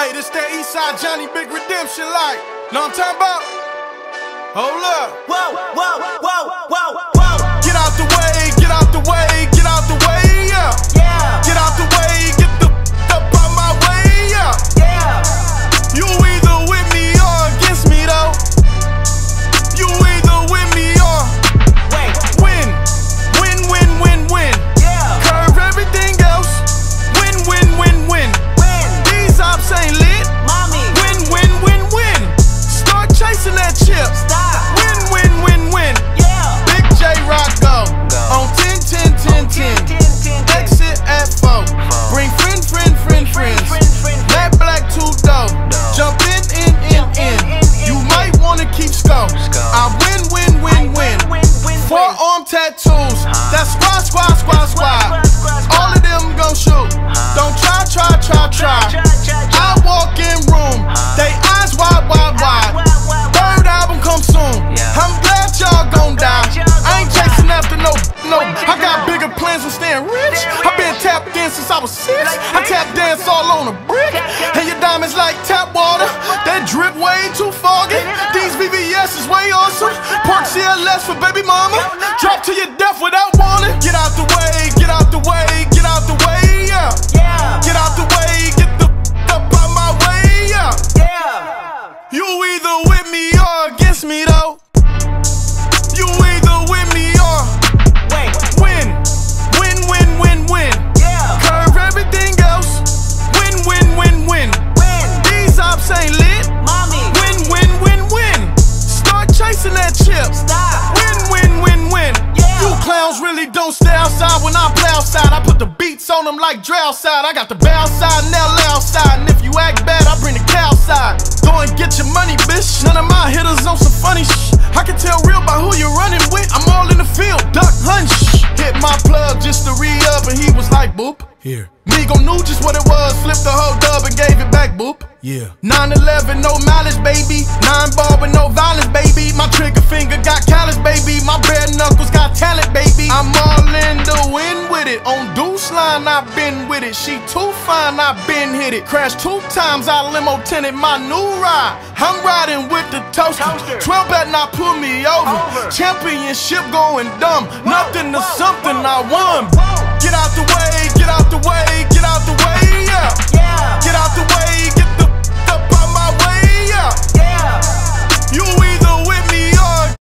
Hey, this that Eastside Johnny Big Redemption like. Know what I'm talking about? Hold up. Whoa, whoa, whoa, whoa, whoa. Get out the way, get out the way, get out the way, yeah. Yeah. Get out the way, get the up out my way, yeah. Yeah. You either with me or against me though. You either with me or win. Win, win, win, win. Yeah. Curve everything else. Win, win, win, win. Win. These ops ain't lit. Mommy. Win, win, win, win. Start chasing that chip. Stop. Win, win, win, win. Yeah. Big J Rock go. On 10, 10, 10, 10. Exit at 4. Bring friends. Black, black, two dough. Jump in. You might wanna keep score. I win, win, win, win. Forearm tattoos. That's squad. All of them gon' shoot. Don't try. I walk in room. They eyes wide. Third album come soon. I'm glad y'all gon' die. I ain't chasing after no. I got bigger plans than staying rich. I been tapped in since I was 6. I tap dance all on a brick. And your diamonds like tap water. That drip way too foggy. These VVS is way awesome. Pork CLS for baby mama. Drop to your death without warning. Get out the way, get out the way, get out the way, yeah. Get out the way, get the up out my way, yeah. You either with me or against me though. You either with me or win. Curve everything else. Win. These ops ain't lit. Mommy. Win. Start chasing that chip. Stop. Win. Yeah. You clowns really don't stay outside when I play outside. I put the beats on them like Dre outside. I got the bow side and LA outside. And if you act bad, I bring the cow side. Go and get your money, bitch. None of my hitters on some funny shh. I can tell real by who you're running with. I'm all in the field, duck, hunt, shh. Hit my plug just to re-up and he was like, boop. Here. Migo knew just what it was, flipped the whole dub and gave it back, boop. Yeah. 911, no mileage, baby. 9-ball with no violence, baby. My trigger finger got callous, baby. My bare knuckles got talent, baby. I'm all in the wind with it. On Deuce line, I've been with it. She too fine, I've been hit it. Crashed 2 times, I limo tinted my new ride. I'm riding with the toaster. 12 better not pull me over. Championship going dumb. Nothing to something, I won. Get out the way, get out the way, get out the way, yeah. Get out the way.